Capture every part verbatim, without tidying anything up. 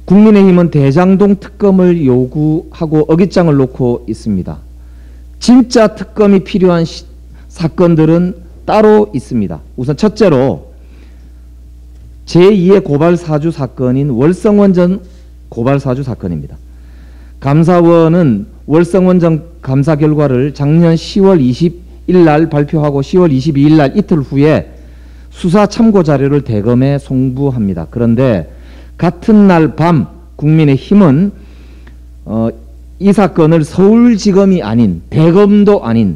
국민의힘은 대장동 특검을 요구하고 어깃장을 놓고 있습니다. 진짜 특검이 필요한 시, 사건들은 따로 있습니다. 우선 첫째로 제이의 고발사주 사건인 월성원전 고발사주 사건입니다. 감사원은 월성원전 감사 결과를 작년 시월 이십일 날 발표하고 시월 이십이일 날 이틀 후에 수사 참고 자료를 대검에 송부합니다. 그런데 같은 날 밤 국민의힘은 어, 이 사건을 서울지검이 아닌 대검도 아닌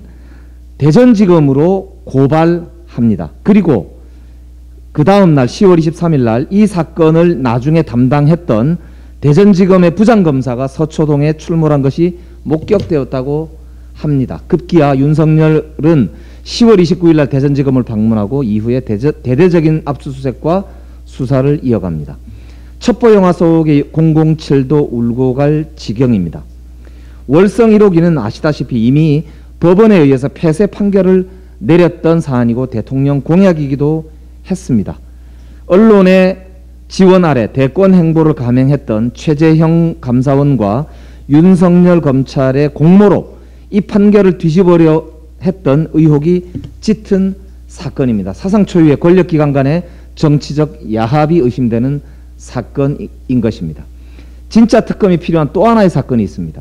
대전지검으로 고발합니다. 그리고 그 다음 날 시월 이십삼일 날 이 사건을 나중에 담당했던 대전지검의 부장검사가 서초동에 출몰한 것이 목격되었다고 합니다. 급기야 윤석열은 시월 이십구일 날 대전지검을 방문하고 이후에 대저, 대대적인 압수수색과 수사를 이어갑니다. 첩보영화 속의 공공칠도 울고 갈 지경입니다. 월성 일 호기는 아시다시피 이미 법원에 의해서 폐쇄 판결을 내렸던 사안이고 대통령 공약이기도 했습니다. 언론의 지원 아래 대권 행보를 감행했던 최재형 감사원과 윤석열 검찰의 공모로 이 판결을 뒤집으려 했던 의혹이 짙은 사건입니다. 사상 초유의 권력기관 간의 정치적 야합이 의심되는 사건인 것입니다. 진짜 특검이 필요한 또 하나의 사건이 있습니다.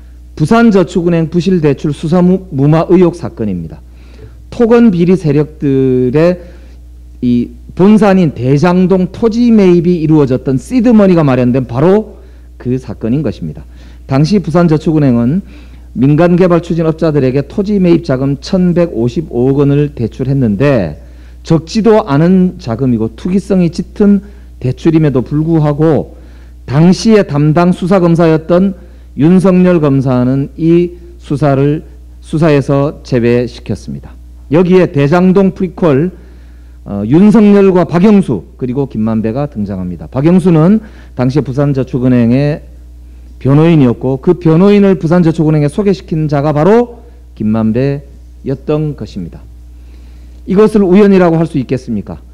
부산저축은행 부실대출 수사무마 의혹 사건입니다. 토건 비리 세력들의 이 본산인 대장동 토지 매입이 이루어졌던 시드머니가 마련된 바로 그 사건인 것입니다. 당시 부산저축은행은 민간개발 추진업자들에게 토지 매입 자금 천백오십오억 원을 대출했는데 적지도 않은 자금이고 투기성이 짙은 대출임에도 불구하고 당시의 담당 수사검사였던 윤석열 검사는 이 수사를 수사에서 제외시켰습니다. 여기에 대장동 프리퀄 어, 윤석열과 박영수 그리고 김만배가 등장합니다. 박영수는 당시 부산저축은행의 변호인이었고 그 변호인을 부산저축은행에 소개시킨 자가 바로 김만배였던 것입니다. 이것을 우연이라고 할 수 있겠습니까?